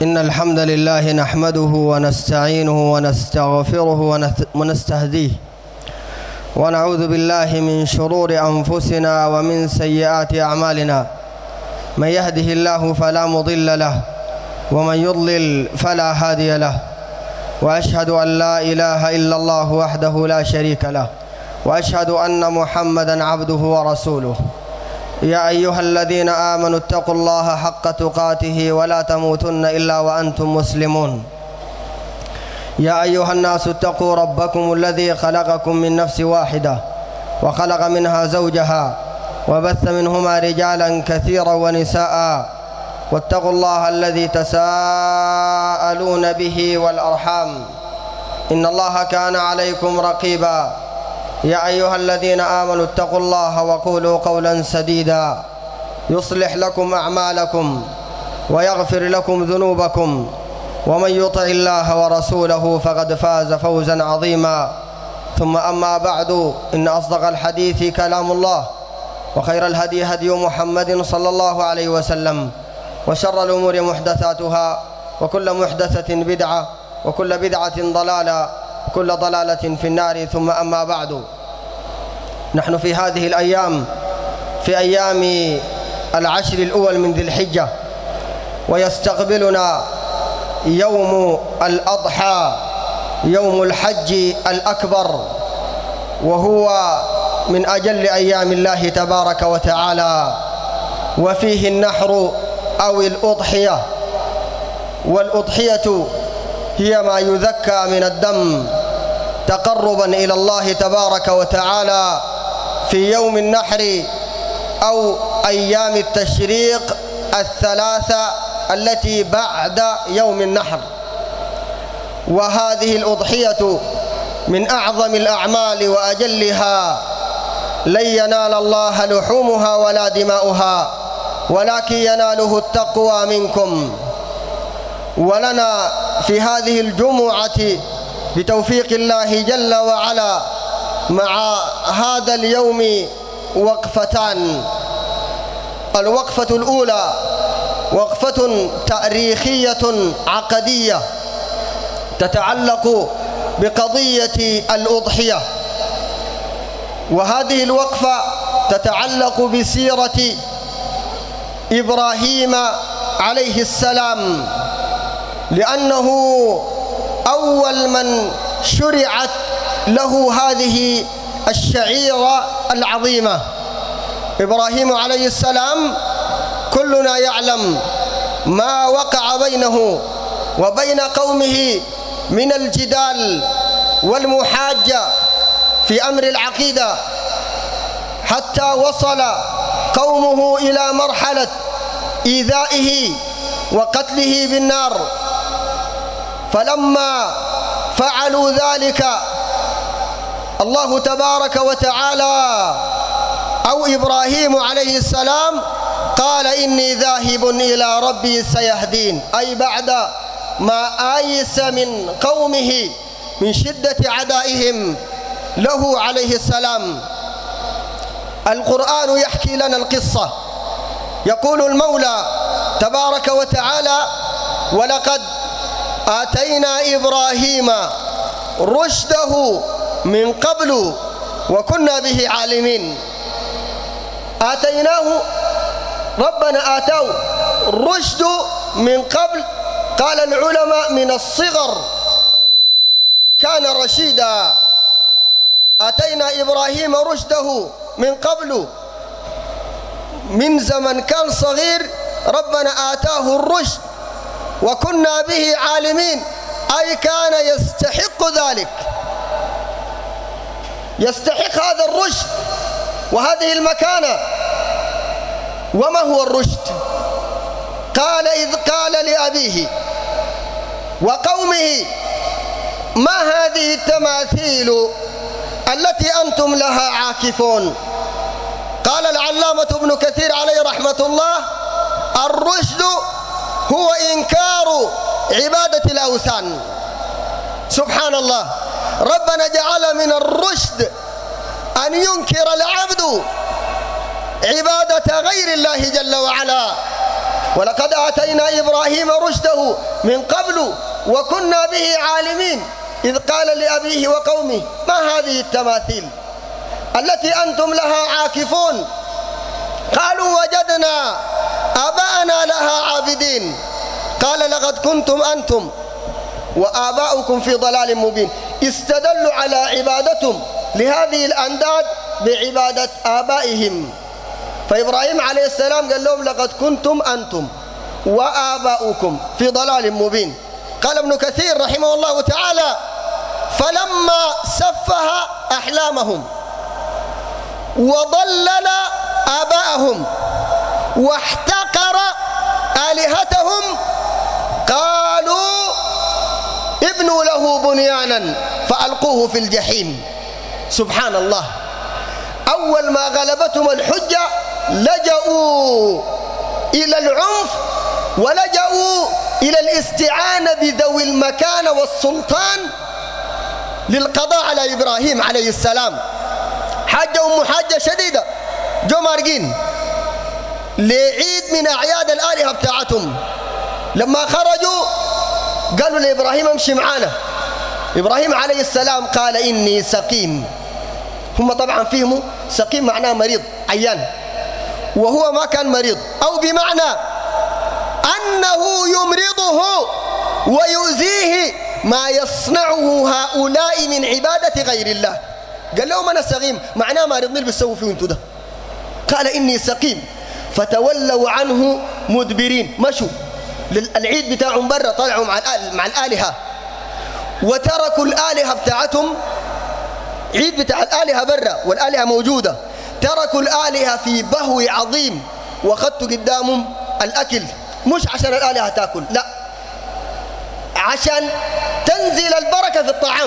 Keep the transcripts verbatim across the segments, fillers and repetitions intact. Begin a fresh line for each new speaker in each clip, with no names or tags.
إن الحمد لله نحمده ونستعينه ونستغفره ونستهديه ونعوذ بالله من شرور أنفسنا ومن سيئات أعمالنا. من يهده الله فلا مضل له ومن يضلل فلا هادي له، وأشهد أن لا إله إلا الله وحده لا شريك له، وأشهد أن محمدًا عبده ورسوله. يا أيها الذين آمنوا اتقوا الله حق تقاته ولا تموتن إلا وأنتم مسلمون. يا أيها الناس اتقوا ربكم الذي خلقكم من نفس واحدة وخلق منها زوجها وبث منهما رجالا كثيرا ونساء، واتقوا الله الذي تساءلون به والأرحام إن الله كان عليكم رقيبا. يا أيها الذين آمنوا اتقوا الله وقولوا قولا سديدا يصلح لكم أعمالكم ويغفر لكم ذنوبكم، ومن يطع الله ورسوله فقد فاز فوزا عظيما. ثم أما بعد، إن أصدق الحديث كلام الله، وخير الهدي هدي محمد صلى الله عليه وسلم، وشر الأمور محدثاتها، وكل محدثة بدعة، وكل بدعة ضلالة، وكل ضلالة في النار. ثم أما بعد، نحن في هذه الأيام في أيام العشر الأول من ذي الحجة، ويستقبلنا يوم الأضحى، يوم الحج الأكبر، وهو من أجل أيام الله تبارك وتعالى، وفيه النحر أو الأضحية. والأضحية هي ما يذكى من الدم تقربا إلى الله تبارك وتعالى في يوم النحر أو أيام التشريق الثلاثة التي بعد يوم النحر. وهذه الأضحية من أعظم الأعمال وأجلها، لن ينال الله لحومها ولا دماؤها، ولكن يناله التقوى منكم. ولنا في هذه الجمعة بتوفيق الله جل وعلا مع هذا اليوم وقفتان. الوقفة الأولى وقفة تاريخية عقدية تتعلق بقضية الأضحية، وهذه الوقفة تتعلق بسيرة إبراهيم عليه السلام، لأنه أول من شرعت له هذه الشعيرة العظيمة. إبراهيم عليه السلام كلنا يعلم ما وقع بينه وبين قومه من الجدال والمحاجة في أمر العقيدة، حتى وصل قومه إلى مرحلة إيذائه وقتله بالنار. فلما فعلوا ذلك، الله تبارك وتعالى أو إبراهيم عليه السلام قال إني ذاهب إلى ربي سيهدين، أي بعد ما آيس من قومه من شدة عدائهم له عليه السلام. القرآن يحكي لنا القصة. يقول المولى تبارك وتعالى: ولقد آتينا إبراهيم رشده من قبل وكنا به عالمين. آتيناه، ربنا آتاه الرشد من قبل، قال العلماء من الصغر كان رشيدا. آتينا إبراهيم رشده من قبل، من زمن كان صغير ربنا آتاه الرشد وكنا به عالمين، أي كان يستحق ذلك، يستحق هذا الرشد وهذه المكانة. وما هو الرشد؟ قال إذ قال لأبيه وقومه: ما هذه التماثيل التي أنتم لها عاكفون؟ قال العلامة ابن كثير عليه رحمة الله: الرشد هو إنكار عبادة الأوثان. سبحان الله، ربنا جعل من الرشد أن ينكر العبد عبادة غير الله جل وعلا، ولقد آتينا إبراهيم رشده من قبل وكنا به عالمين إذ قال لأبيه وقومه ما هذه التماثيل التي أنتم لها عاكفون قالوا وجدنا آباءنا لها عابدين قال لقد كنتم أنتم وآباؤكم في ضلال مبين. استدلوا على عبادتهم لهذه الأنداد بعبادة آبائهم. فإبراهيم عليه السلام قال لهم لقد كنتم أنتم وآباؤكم في ضلال مبين. قال ابن كثير رحمه الله تعالى فلما سفه أحلامهم وضلل آباءهم واحتقر آلهتهم قالوا ابنوا له بنيانا فألقوه في الجحيم. سبحان الله. أول ما غلبتهم الحجة لجأوا إلى العنف ولجأوا إلى الاستعانة بذوي المكانة والسلطان للقضاء على إبراهيم عليه السلام. حاجة أم حاجة شديدة جو مارقين لعيد من أعياد الآلهة بتاعتهم. لما خرجوا قالوا لإبراهيم امشي معانا. إبراهيم عليه السلام قال إني سقيم. هم طبعا فهموا سقيم معناه مريض عيان، وهو ما كان مريض، أو بمعنى أنه يمرضه ويؤذيه ما يصنعه هؤلاء من عبادة غير الله. قال لهم أنا سقيم معناه ما رضني بيسووا فيه انتو ده. قال إني سقيم فتولوا عنه مدبرين، مشوا للعيد بتاعهم برا، طلعوا مع مع الآلهة وتركوا الآلهة بتاعتهم. عيد بتاع الآلهة برا والآلهة موجودة، تركوا الآلهة في بهو عظيم وخدتوا قدامهم الأكل، مش عشان الآلهة تأكل، لا، عشان تنزل البركة في الطعام.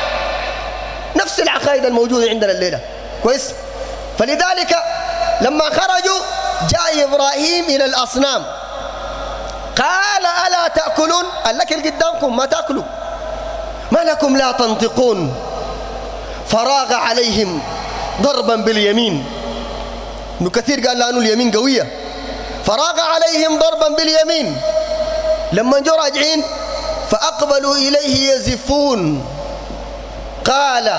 نفس العقائد الموجودة عندنا الليلة، كويس؟ فلذلك لما خرجوا جاء إبراهيم إلى الأصنام قال ألا تأكلون؟ الأكل قدامكم ما تأكلوا، ما لكم لا تنطقون؟ فراغ عليهم ضربا باليمين. ابن كثير قال لأنه اليمين قوية. فراغ عليهم ضربا باليمين. لما جو راجعين فأقبلوا إليه يزفون. قال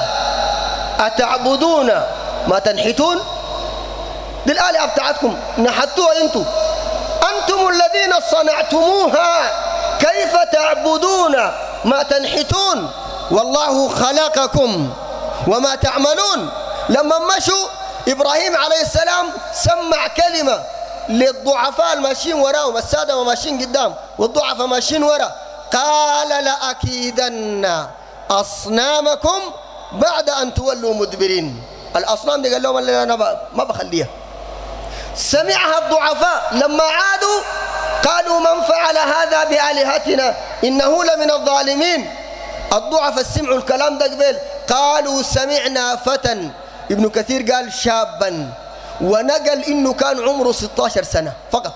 أتعبدون ما تنحتون؟ دي الآلهة بتاعتكم نحتوها انتم، أنتم الذين صنعتموها، كيف تعبدون ما تنحتون والله خلقكم وما تعملون. لما مشوا إبراهيم عليه السلام سمع كلمة للضعفاء الماشيين وراهم، السادة ماشيين قدام والضعفاء ماشيين ورا، قال لأكيدن أصنامكم بعد أن تولوا مدبرين. الأصنام دي قال لهم أنا ما بخليها. سمعها الضعفاء لما عادوا قالوا من فعل هذا بآلهتنا إنه لمن الظالمين. الضعفاء سمعوا الكلام ده قبل قالوا سمعنا فتى. ابن كثير قال شابا، ونقل إنه كان عمره ستة عشر سنة فقط،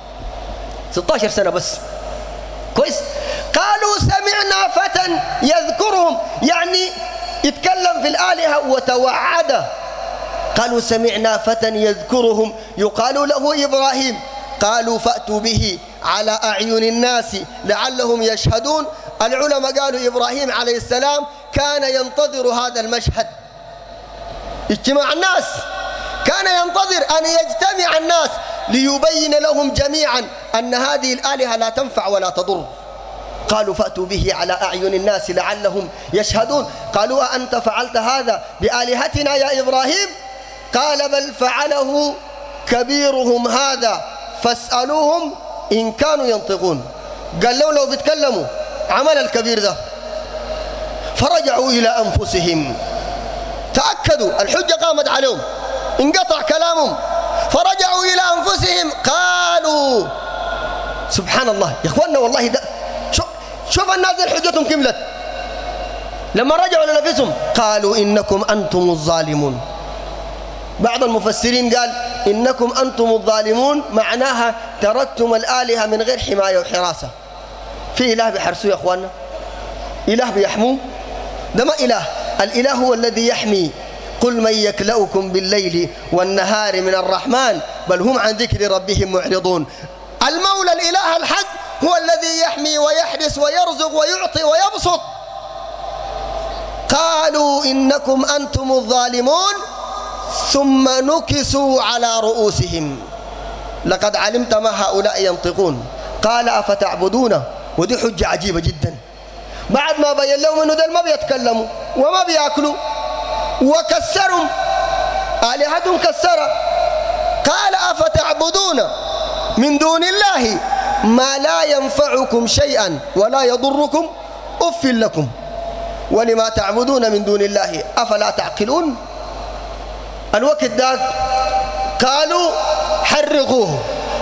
ستة عشر سنة بس، كويس؟ قالوا سمعنا فتى يذكرهم، يعني يتكلم في الآلهة وتوعد. قالوا سمعنا فتى يذكرهم يقال له إبراهيم. قالوا فأتوا به على أعين الناس لعلهم يشهدون. العلماء قالوا إبراهيم عليه السلام كان ينتظر هذا المشهد، اجتماع الناس، كان ينتظر أن يجتمع الناس ليبين لهم جميعا أن هذه الآلهة لا تنفع ولا تضر. قالوا فأتوا به على أعين الناس لعلهم يشهدون. قالوا أأنت فعلت هذا بآلهتنا يا إبراهيم؟ قال بل فعله كبيرهم هذا فاسألوهم إن كانوا ينطقون. قال لهم لو بيتكلموا عمل الكبير ده. فرجعوا إلى أنفسهم، تأكدوا الحجة قامت عليهم، انقطع كلامهم، فرجعوا إلى أنفسهم قالوا سبحان الله يا إخواننا، والله ده شوف شوف الناس حجتهم كملت. لما رجعوا لنفسهم قالوا إنكم أنتم الظالمون. بعض المفسرين قال إنكم أنتم الظالمون معناها تركتم الآلهة من غير حماية وحراسة. في إله بيحرسوه يا إخواننا؟ إله بيحموه؟ ده ما إله. الإله هو الذي يحمي. قل من يكلؤكم بالليل والنهار من الرحمن بل هم عن ذكر ربهم معرضون.
المولى الإله الحق هو الذي يحمي ويحرس ويرزق ويعطي ويبسط. قالوا إنكم أنتم الظالمون ثم نكسوا على رؤوسهم لقد علمت ما هؤلاء ينطقون. قال أفتعبدون، ودي حجة عجيبة جدا بعد ما بين لهم أنه دل ما بيتكلموا وما بيأكلوا وكسرهم آلهتهم كسرة. قال أفتعبدون من دون الله ما لا ينفعكم شيئا ولا يضركم أف لكم ولما تعبدون من دون الله أفلا تعقلون. الوقت ذاك قالوا حرقوه،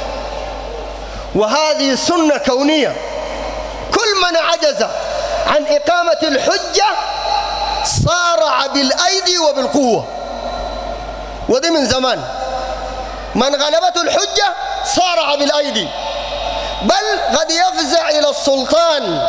وهذه سنة كونية. كل من عجز عن إقامة الحجة صارع بالأيدي وبالقوة، ودي من زمان. من غلبته الحجة صارع بالأيدي، بل قد يفزع إلى السلطان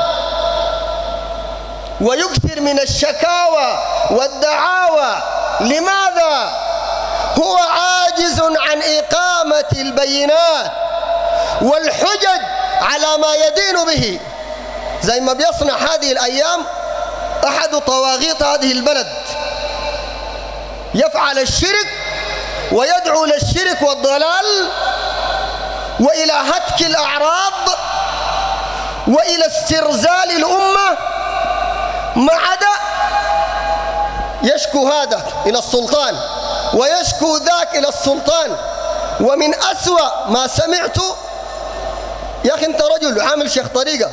ويكثر من الشكاوى والدعاوى. لماذا؟ هو عاجز عن إقامة البينات والحجج على ما يدين به، زي ما بيصنع هذه الأيام أحد طواغيط هذه البلد، يفعل الشرك ويدعو للشرك والضلال وإلى هتك الأعراض وإلى استرزال الأمة، ما عدا يشكو هذا إلى السلطان ويشكو ذاك إلى السلطان. ومن أسوأ ما سمعت، يا أخي أنت رجل عامل شيخ طريقة،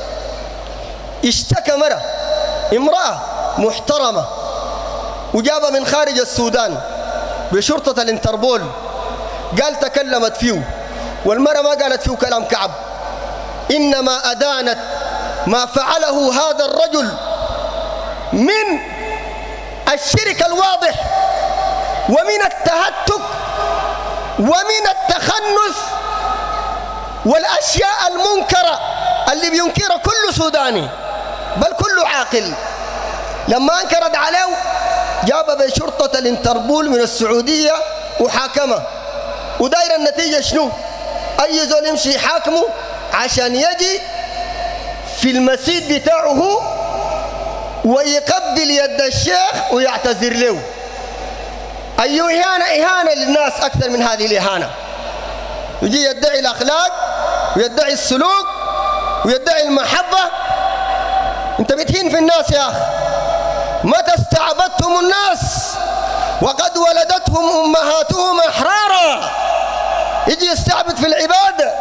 اشتكى مرة امرأة محترمة وجابها من خارج السودان بشرطة الانتربول، قال تكلمت فيه، والمرة ما قالت فيه كلام كعب، إنما أدانت ما فعله هذا الرجل من الشرك الواضح ومن التهتك ومن التخنث والأشياء المنكرة اللي بينكرها كل سوداني بل كل عاقل. لما انكرت عليه جاب بشرطة الانتربول من السعودية وحاكمه، وداير النتيجة شنو؟ أي زول يمشي يحاكمه عشان يجي في المسجد بتاعه ويقبل يد الشيخ ويعتذر له. أي إهانة إهانة للناس أكثر من هذه الإهانة. يجي يدعي الأخلاق ويدعي السلوك ويدعي المحبة. أنت بتهين في الناس يا أخي. متى استعبدتم الناس وقد ولدتهم أمهاتهم أحرارا؟ يجي يستعبد في العبادة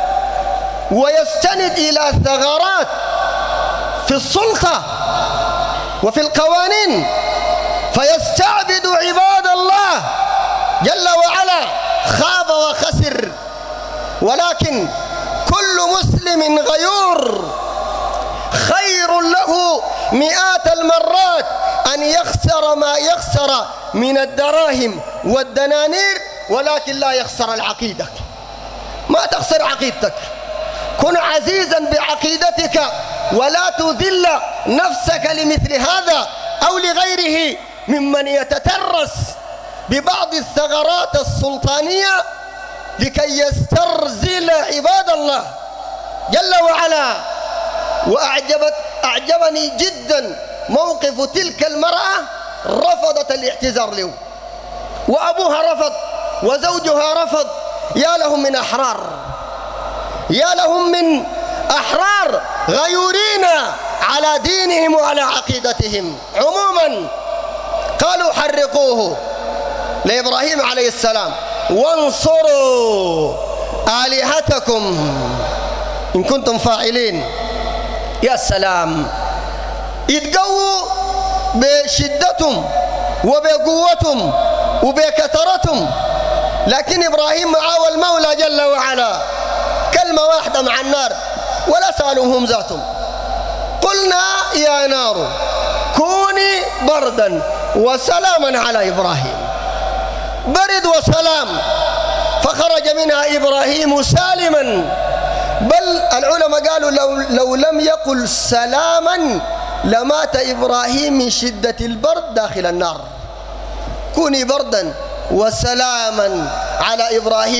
ويستند إلى ثغرات في السلطة وفي القوانين فيستعبد عباد الله جل وعلا. خاب وخسر. ولكن كل مسلم غيور خير له مئات المرات أن يخسر ما يخسر من الدراهم والدنانير، ولكن لا يخسر العقيدة. ما تخسر عقيدتك، كن عزيزا بعقيدتك ولا تذل نفسك لمثل هذا أو لغيره ممن يتترس ببعض الثغرات السلطانية لكي يسترزل عباد الله جل وعلا. وأعجبت أعجبني جدا موقف تلك المرأة، رفضت الاعتذار له، وأبوها رفض وزوجها رفض. يا لهم من أحرار، يا لهم من أحرار غيورين على دينهم وعلى عقيدتهم. عموما قالوا حرقوه لإبراهيم عليه السلام وانصروا آلهتكم إن كنتم فاعلين. يا سلام، يتقووا بشدتهم وبقوتهم وبكثرتهم، لكن إبراهيم معاه المولى جل وعلا كلمة واحدة مع النار ولا سألوهم ذاتهم. قلنا يا نار كوني بردا وسلاما على إبراهيم، برد وسلام، فخرج منها إبراهيم سالما. بل العلماء قالوا لو, لو لم يقل سلاما لمات إبراهيم من شدة البرد داخل النار. كوني بردا وسلاما على إبراهيم.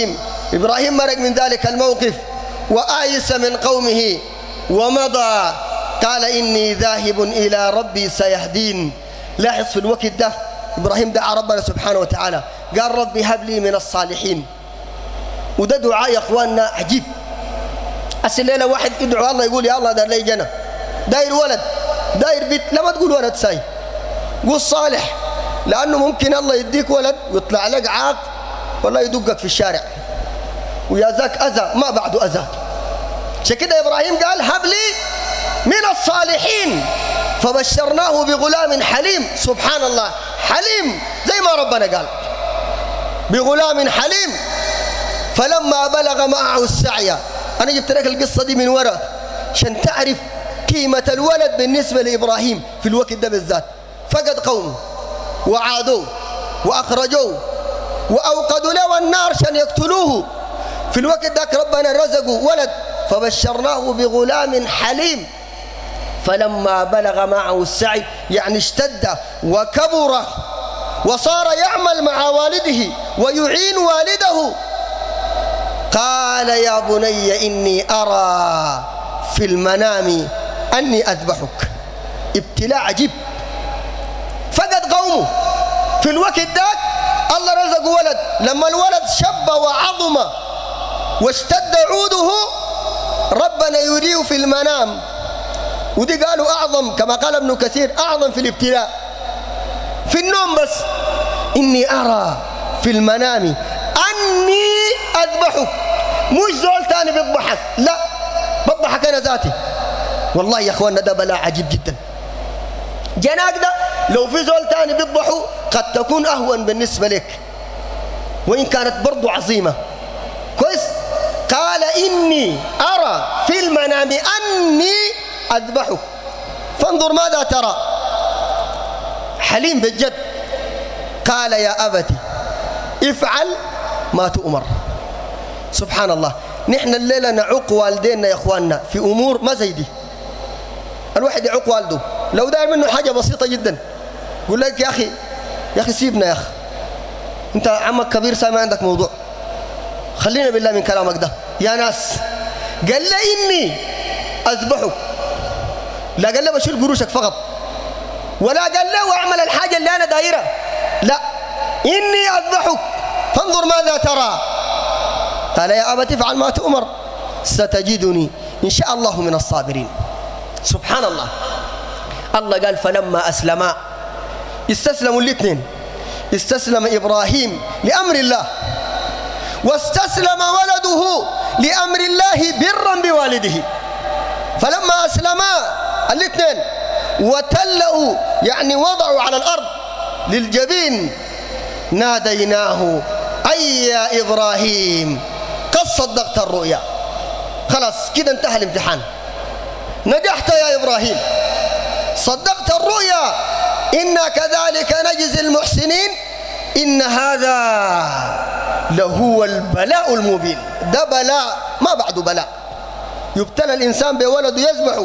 إبراهيم مرق من ذلك الموقف وآيس من قومه ومضى، قال إني ذاهب إلى ربي سيهدين. لاحظ في الوقت ده إبراهيم دعا ربنا سبحانه وتعالى، قال ربي هب لي من الصالحين. وده دعاء يا أخواننا عجيب. الليلة واحد يدعو الله يقول يا الله دار لي جنة، داير ولد، داير بيت، لما تقول ولد ساي قول صالح، لأنه ممكن الله يديك ولد ويطلع لك عاق ولا يدقك في الشارع ويا ذاك أذى ما بعده أذى. عشان كده إبراهيم قال هب لي من الصالحين، فبشرناه بغلام حليم. سبحان الله، حليم زي ما ربنا قال، بغلام حليم. فلما بلغ معه السعي، أنا جبت لك القصة دي من وراء عشان تعرف قيمة الولد بالنسبة لإبراهيم في الوقت ده بالذات. فقد قومه وعادوه وأخرجوه وأوقدوا له النار عشان يقتلوه. في الوقت ذاك ربنا رزقه ولد، فبشرناه بغلام حليم. فلما بلغ معه السعي يعني اشتد وكبر وصار يعمل مع والده ويعين والده، قال يا بني إني أرى في المنام أني أذبحك. ابتلاء عجيب. فقد قومه في الوقت ذاك الله رزقه ولد، لما الولد شب وعظم واشتد عوده ربنا يريه في المنام. ودي قالوا أعظم كما قال ابن كثير أعظم في الابتلاء في النوم، بس إني أرى في المنام أني أذبحك. مش زول تاني بيضحك، لا بضحك أنا ذاتي. والله يا أخواننا ده بلاء عجيب جدا. جناك ده لو في زول تاني بيضحوا قد تكون أهون بالنسبة لك وإن كانت برضو عظيمة. كويس؟ قال إني أرى في المنام أني أذبحك فانظر ماذا ترى. حليم بالجد. قال يا أبتي افعل ما تؤمر. سبحان الله، نحن الليلة نعوق والدينا يا أخواننا في أمور ما زي دي. الواحد يعوق والده لو داير منه حاجة بسيطة جدا يقول لك يا أخي يا أخي سيبنا يا أخي، أنت عمك كبير سامع عندك موضوع، خلينا بالله من كلامك ده يا ناس. قال لي إني أذبحك، لا قال له بشيل قروشك فقط، ولا قال له أعمل الحاجة اللي أنا دايرة، لا إني أذبحك فانظر ماذا ترى. قال يا أبت افعل ما تؤمر ستجدني إن شاء الله من الصابرين. سبحان الله. الله قال فلما أسلما، استسلموا الاثنين، استسلم إبراهيم لأمر الله واستسلم ولده لأمر الله برا بوالده. فلما أسلما الاثنين وتلأوا يعني وضعوا على الأرض للجبين ناديناه أي يا إبراهيم قد صدقت الرؤيا. خلاص كده انتهى الامتحان، نجحت يا إبراهيم، صدقت الرؤيا، إنا كذلك نجزي المحسنين، إن هذا لهو البلاء المبين. ده بلاء ما بعده بلاء. يبتلى الإنسان بولده يذبحه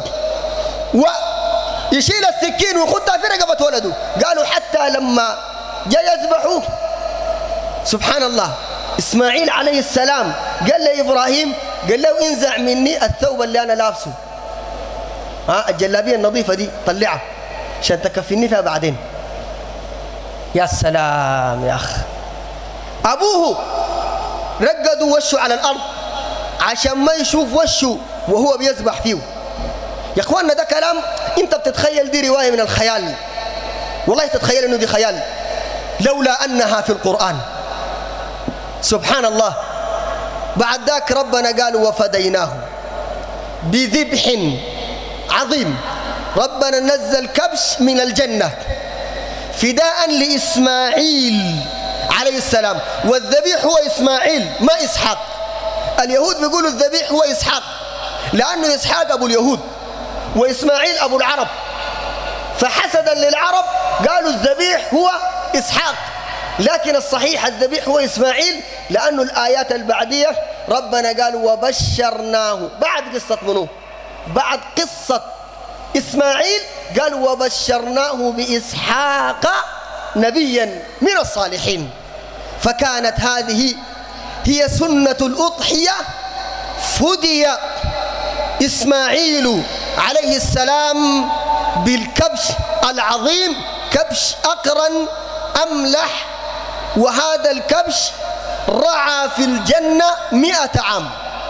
ويشيل السكين ويخدها في رقبة ولده. قالوا حتى لما جاء يذبحوه سبحان الله إسماعيل عليه السلام قال لإبراهيم قال له انزع مني الثوب اللي أنا لابسه، ها الجلابية النظيفة دي طلعها عشان تكفيني فيها بعدين. يا سلام يا أخ. أبوه رقدوا وشه على الأرض عشان ما يشوف وشه وهو بيذبح فيه. يا أخواننا ده كلام أنت بتتخيل دي رواية من الخيال، والله تتخيل إنه دي خيال لولا أنها في القرآن. سبحان الله. بعد ذاك ربنا قال وفديناه بذبح عظيم. ربنا نزل كبش من الجنة فداء لإسماعيل عليه السلام، والذبيح هو إسماعيل ما إسحاق. اليهود بيقولوا الذبيح هو إسحاق لأنه إسحاق أبو اليهود وإسماعيل أبو العرب، فحسدا للعرب قالوا الذبيح هو إسحاق، لكن الصحيح الذبيح هو إسماعيل، لأنه الآيات البعدية ربنا قال وبشرناه بعد قصة منو؟ بعد قصة إسماعيل قال وبشرناه بإسحاق نبيا من الصالحين. فكانت هذه هي سنة الأضحية. فدي إسماعيل عليه السلام بالكبش العظيم، كبش أقرن أملح، وهذا الكبش رعى في الجنة مئة عام،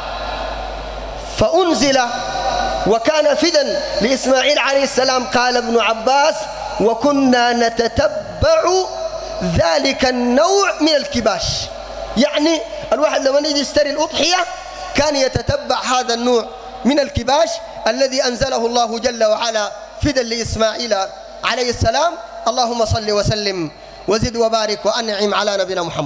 فأنزل وكان فدا لإسماعيل عليه السلام. قال ابن عباس: وكنا نتتبع ذلك النوع من الكباش، يعني الواحد لما يجي يشتري الأضحية كان يتتبع هذا النوع من الكباش الذي أنزله الله جل وعلا فدا لإسماعيل عليه السلام. اللهم صل وسلم وزد وبارك وأنعم على نبينا محمد.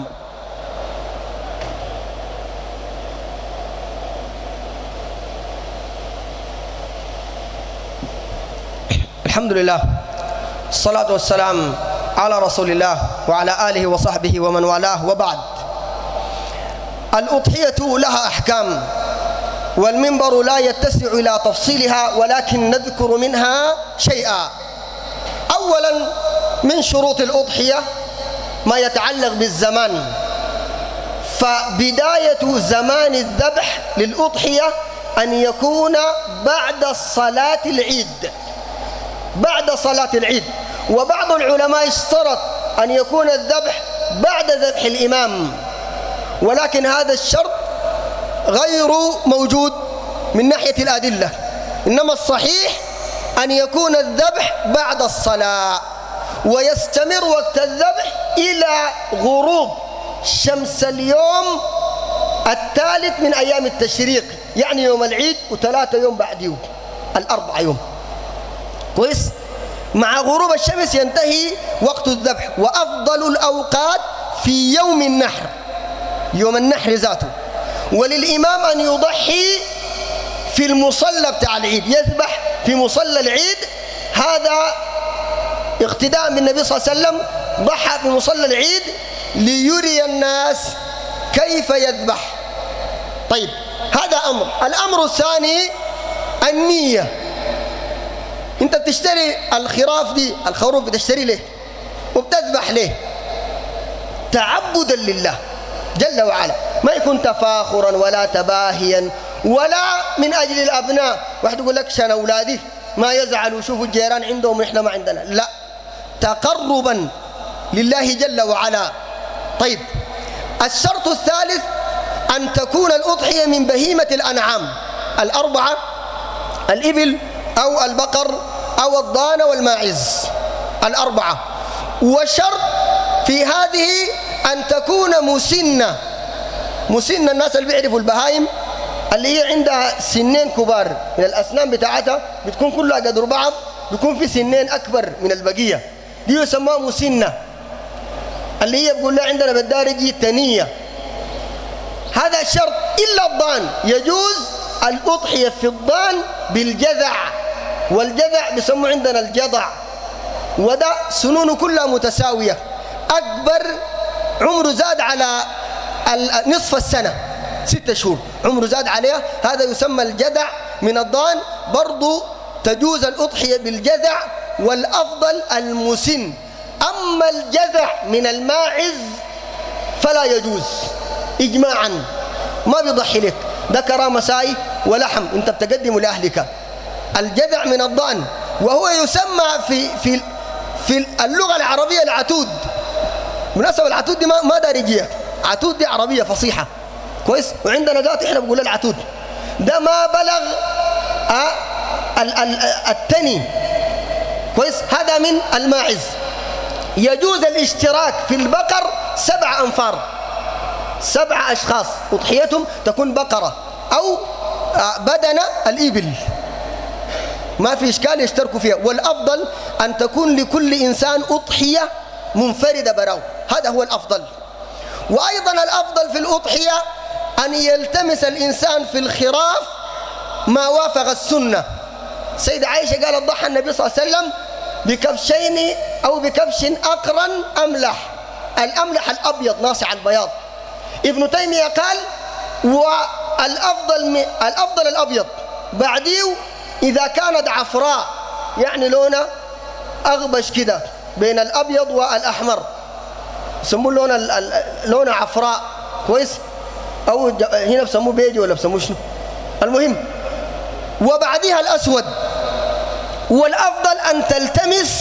الحمد لله، الصلاة والسلام على رسول الله وعلى آله وصحبه ومن والاه، وبعد. الأضحية لها أحكام، والمنبر لا يتسع إلى تفصيلها، ولكن نذكر منها شيئا. أولا من شروط الأضحية ما يتعلق بالزمان، فبداية زمان الذبح للأضحية أن يكون بعد صلاة العيد، بعد صلاة العيد. وبعض العلماء اشترط أن يكون الذبح بعد ذبح الإمام، ولكن هذا الشرط غير موجود من ناحية الأدلة، إنما الصحيح أن يكون الذبح بعد الصلاة، ويستمر وقت الذبح إلى غروب شمس اليوم الثالث من أيام التشريق، يعني يوم العيد وثلاثة يوم بعده، الأربع يوم. كويس؟ مع غروب الشمس ينتهي وقت الذبح. وأفضل الأوقات في يوم النحر، يوم النحر ذاته. وللإمام أن يضحي في المصلى بتاع العيد، يذبح في مصلى العيد. هذا اقتداء بالنبي صلى الله عليه وسلم، ضحى في مصلى العيد ليري الناس كيف يذبح. طيب، هذا أمر. الأمر الثاني النية. أنت بتشتري الخراف دي، الخروف بتشتري ليه وبتذبح ليه؟ تعبدا لله جل وعلا، ما يكون تفاخرا ولا تباهيا ولا من أجل الأبناء. واحد يقول لك شان أولادي ما يزعلوا يشوفوا الجيران عندهم ونحن ما عندنا، لا، تقربا لله جل وعلا. طيب، الشرط الثالث أن تكون الأضحية من بهيمة الأنعام الأربعة: الإبل أو البقر أو الضان والماعز، الأربعة. وشرط في هذه أن تكون مسنة. مسنة، الناس اللي بيعرفوا البهايم اللي هي عندها سنين كبار من الأسنان بتاعتها بتكون كلها قدر بعض، بيكون في سنين أكبر من البقية، دي يسموها مسنة. اللي هي بيقول لها عندنا بالدارجي تنية. هذا الشرط. إلا الضان، يجوز الأضحية في الضان بالجذع، والجذع بيسموه عندنا الجضع، وده سنونه كلها متساوية، أكبر عمره زاد على نصف السنة، ستة شهور عمره زاد عليها، هذا يسمى الجذع من الضان. برضو تجوز الأضحية بالجذع، والأفضل المسن. أما الجذع من الماعز فلا يجوز إجماعا، ما بيضحي لك، ده كرامة ساي ولحم أنت بتقدمه لأهلك. الجذع من الضأن، وهو يسمى في في في اللغة العربية العتود. مناسبة العتود دي ما ما دارجية، عتود دي عربية فصيحة، كويس؟ وعندنا ذات احنا بنقول العتود. ده ما بلغ آه ال ال التني، كويس؟ هذا من الماعز. يجوز الاشتراك في البقر سبع أنفار، سبع أشخاص أضحيتهم تكون بقرة أو بدن الإبل، ما في إشكال يشتركوا فيها. والأفضل أن تكون لكل إنسان أضحية منفردة براو، هذا هو الأفضل. وأيضا الأفضل في الأضحية أن يلتمس الإنسان في الخراف ما وافق السنة. سيدة عائشة قالت ضحى النبي صلى الله عليه وسلم بكبشين أو بكبش أقرن أملح، الأملح الأبيض ناصع البياض. ابن تيمية قال والأفضل الأفضل الأبيض، بعديه إذا كانت عفراء يعني لونها أغبش كده بين الأبيض والأحمر، يسموه لون لون عفراء، كويس؟ أو هنا بسموه بيجي ولا بسموه شنو؟ المهم وبعدها الأسود. والأفضل أن تلتمس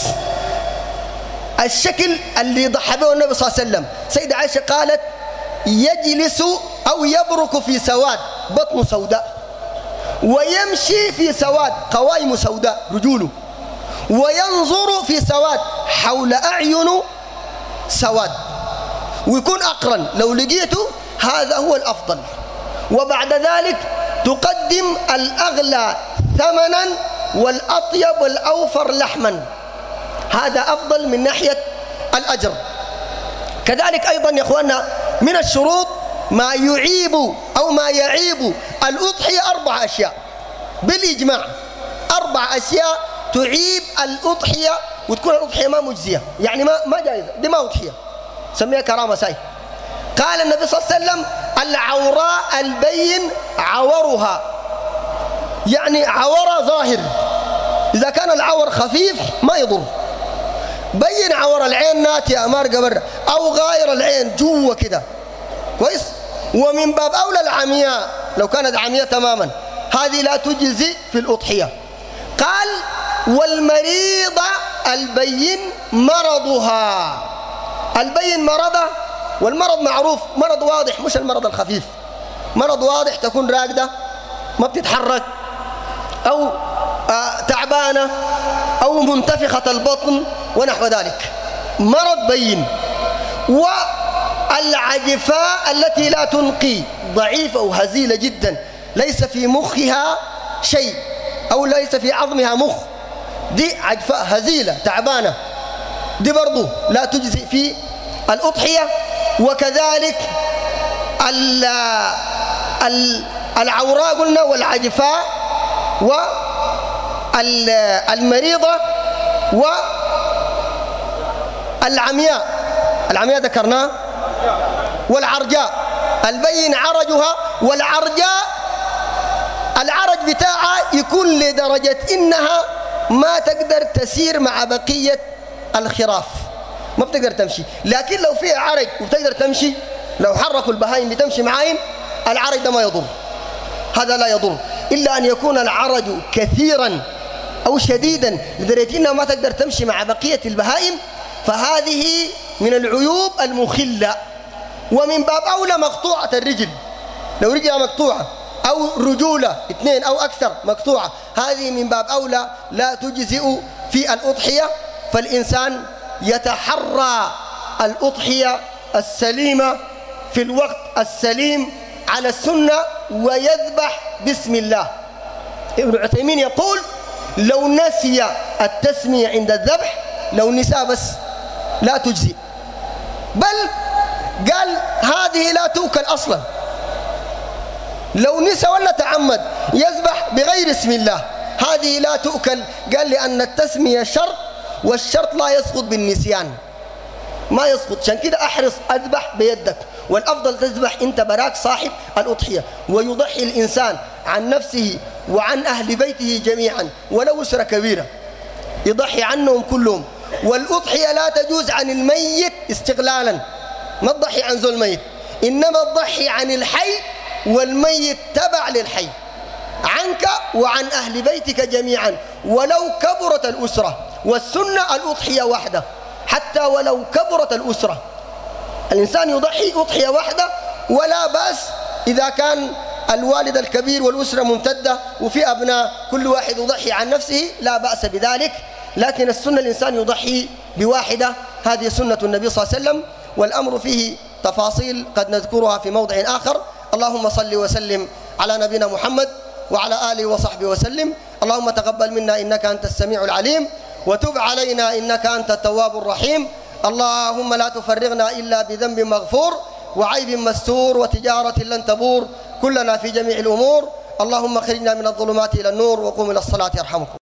الشكل اللي ضحى به النبي صلى الله عليه وسلم. سيدة عائشة قالت يجلس أو يبرك في سواد بطن سوداء، ويمشي في سواد قوائم سوداء رجوله، وينظر في سواد حول أعين سواد، ويكون أقرن لو لقيته هذا هو الأفضل. وبعد ذلك تقدم الأغلى ثمنا والأطيب والأوفر لحما، هذا أفضل من ناحية الأجر. كذلك أيضا يا أخواننا من الشروط ما يعيب أو ما يعيب الأضحية أربع أشياء بالإجماع، أربع أشياء تعيب الأضحية وتكون الأضحية ما مجزية، يعني ما ما جائزة، دي ما أضحية، سميها كرامة ساي. قال النبي صلى الله عليه وسلم العوراء البين عورها، يعني عورة ظاهر، إذا كان العور خفيف ما يضر، بين عور العين ناتية مارقة برا أو غاير العين جوا كده كويس. ومن باب أولى العمياء لو كانت عمياء تماما هذه لا تجزي في الأضحية. قال والمريضة البين مرضها، البين مرضه، والمرض معروف مرض واضح مش المرض الخفيف، مرض واضح تكون راقدة ما بتتحرك أو آه تعبانة أو منتفخة البطن ونحو ذلك، مرض بين. والعجفاء التي لا تنقي، ضعيفة وهزيلة جدا ليس في مخها شيء أو ليس في عظمها مخ، دي عجفاء هزيلة تعبانة، دي برضو لا تجزي في الأضحية. وكذلك العوراء قلنا والعجفاء والمريضة والعمياء، العمياء ذكرناه، والعرجاء البين عرجها، والعرجاء العرج بتاعها يكون لدرجة إنها ما تقدر تسير مع بقية الخراف، ما بتقدر تمشي، لكن لو فيها عرج وبتقدر تمشي، لو حركوا البهائم بتمشي معاهم العرج ده ما يضر، هذا لا يضر، إلا أن يكون العرج كثيرا أو شديدا لدرجة إنها ما تقدر تمشي مع بقية البهائم، فهذه من العيوب المخلة. ومن باب أولى مقطوعة الرجل، لو رجلها مقطوعة أو رجولة اثنين أو أكثر مقطوعة، هذه من باب أولى لا تجزئ في الأضحية. فالإنسان يتحرى الأضحية السليمة في الوقت السليم على السنة ويذبح بسم الله. ابن عثيمين يقول لو نسي التسمية عند الذبح، لو نسى بس لا تجزي، بل قال هذه لا توكل أصلا، لو نسى ولا تعمد يذبح بغير اسم الله هذه لا تؤكل، قال لأن التسمية شرط والشرط لا يسقط بالنسيان، ما يسقط، عشان كده أحرص أذبح بيدك، والأفضل تذبح أنت براك صاحب الأضحية، ويضحي الإنسان عن نفسه وعن أهل بيته جميعا ولو أسرة كبيرة يضحي عنهم كلهم. والأضحية لا تجوز عن الميت استغلالا، ما تضحي عن ذو الميت، إنما تضحي عن الحي، والميت تبع للحي عنك وعن أهل بيتك جميعا ولو كبرت الأسرة. والسنة الأضحية واحدة حتى ولو كبرت الأسرة، الإنسان يضحي أضحية واحدة ولا بأس إذا كان الوالد الكبير والأسرة ممتدة وفي أبناء كل واحد يضحي عن نفسه لا بأس بذلك، لكن السنة الإنسان يضحي بواحدة، هذه سنة النبي صلى الله عليه وسلم، والأمر فيه تفاصيل قد نذكرها في موضع آخر. اللهم صل وسلم على نبينا محمد وعلى آله وصحبه وسلم. اللهم تقبل منا إنك أنت السميع العليم، وتب علينا إنك أنت التواب الرحيم. اللهم لا تفرغنا إلا بذنب مغفور وعيب مستور وتجارة لن تبور، كلنا في جميع الأمور. اللهم اخرجنا من الظلمات إلى النور، وقوم إلى الصلاة يرحمكم.